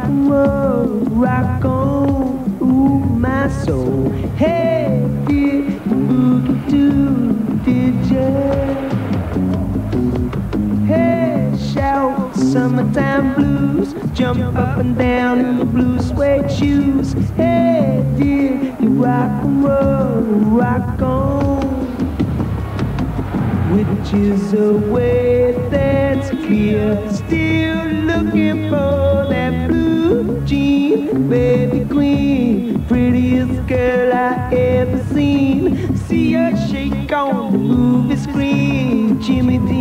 and roll, rock on, ooh, my soul. Hey, did boogie too, did ya? Hey, shout summertime blues, jump up and down in the blue suede shoes. Hey, did you rock and roll, rock on? Which is a way that's clear. Still looking for that blue jean, baby queen, prettiest girl I ever seen. See her shake on the movie screen, Jimmy D.